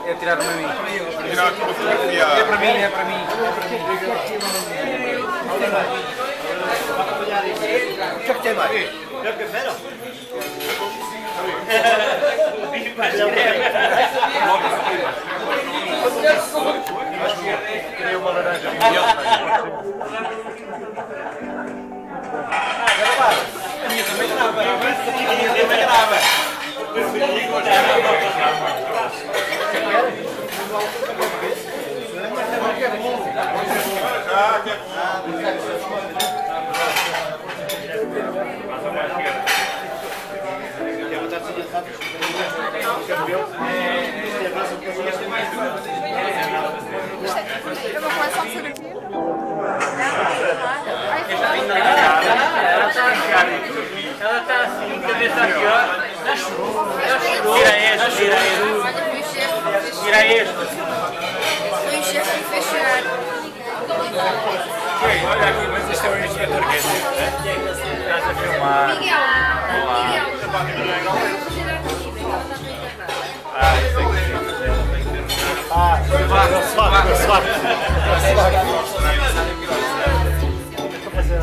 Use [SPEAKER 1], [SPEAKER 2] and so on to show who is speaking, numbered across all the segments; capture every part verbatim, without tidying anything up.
[SPEAKER 1] É tirar para mim.
[SPEAKER 2] Tirar uma fotografia.
[SPEAKER 1] É para mim, é para mim.
[SPEAKER 3] O que é que tem mais? Quer café não?
[SPEAKER 2] Queria uma laranja.
[SPEAKER 1] A minha também grava. A minha também grava.
[SPEAKER 2] Ah, que é bom.
[SPEAKER 4] É uma coleção de fotografia?
[SPEAKER 5] Ela está assim, cabeça aqui, ó. Já chorou. Já chorou. Tira este, tira este.
[SPEAKER 4] Olha, foi o chefe.
[SPEAKER 5] Tira este.
[SPEAKER 4] Foi o chefe que fez chorar.
[SPEAKER 5] Olha aqui, mas isto é o inspetor que é estás a filmar.
[SPEAKER 4] Miguel. Miguel.
[SPEAKER 5] Ah, isso é que sim.
[SPEAKER 3] Ah, é o swap, é o swap. É o swap. Estou a fazer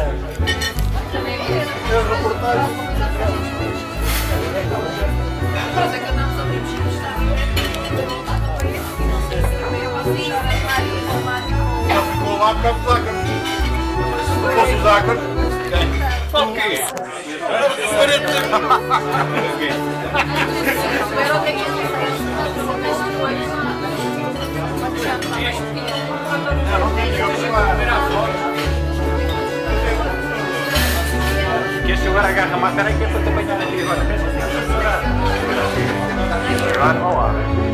[SPEAKER 3] a reportagem.
[SPEAKER 4] Mas é que andamos a ver
[SPEAKER 2] Ficou lá por causa dos ácaros. Se fosse os ácaros.
[SPEAKER 5] O quê? Que este agora agarra uma cara que é para te apanhar ali agora. Agora não há.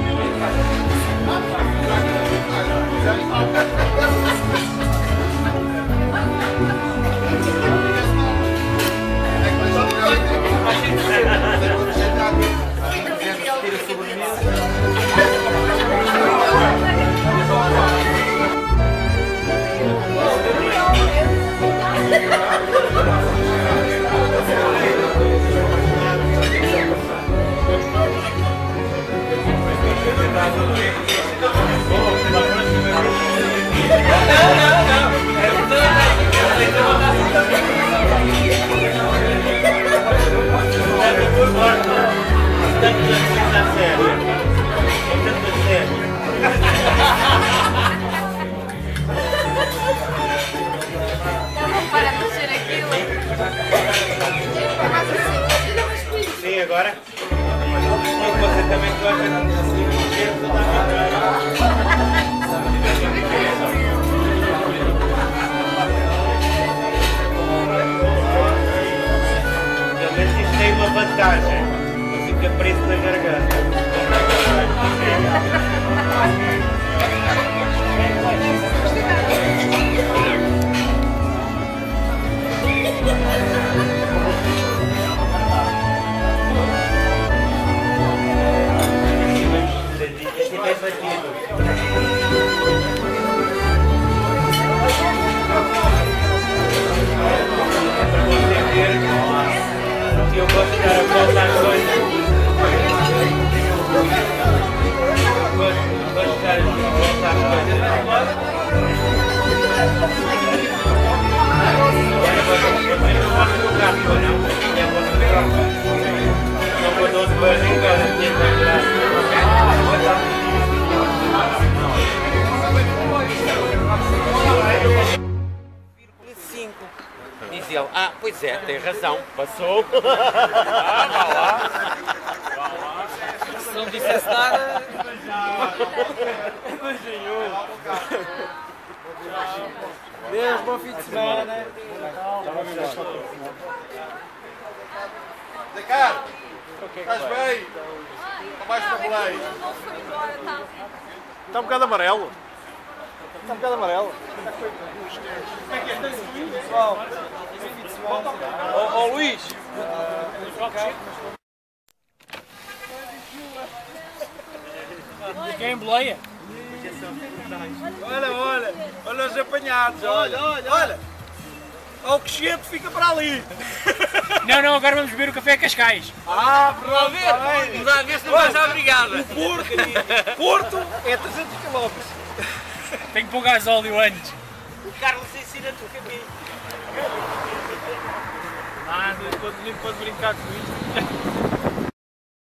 [SPEAKER 5] Sim, agora? Você também gosta de cheiro toda Realmente isto tem uma vantagem. Não fica preso na garganta. Eu gosto de dar a volta às coisas. Gosto de dar a volta às coisas. Eu não gosto do gato, não. Eu gosto do gato. Não vou doze para cinco. Diz ele, ah, pois é, tem razão, passou. Ah, vá lá.
[SPEAKER 1] Se não dissesse nada. Deus, bom fim de semana.
[SPEAKER 2] Zé Carlos, estás bem? Está mais tabuleiro.
[SPEAKER 3] Está um bocado amarelo. Está um bocado amarelo.
[SPEAKER 1] Pessoal, ó Luís. Quem boleia? Olha, olha, olha os apanhados, olha, olha, olha. Ao crescente fica para ali.
[SPEAKER 6] Não, não, agora vamos beber o café Cascais.
[SPEAKER 1] Ah,
[SPEAKER 5] Vamos lá ver, vamos lá ver se não vais à brigada.
[SPEAKER 1] Porto, Porto é trezentos quilómetros.
[SPEAKER 6] Tenho que pôr gasóleo antes.
[SPEAKER 5] O Carlos ensina-te o caminho.
[SPEAKER 6] Ah, nem pode brincar com isto.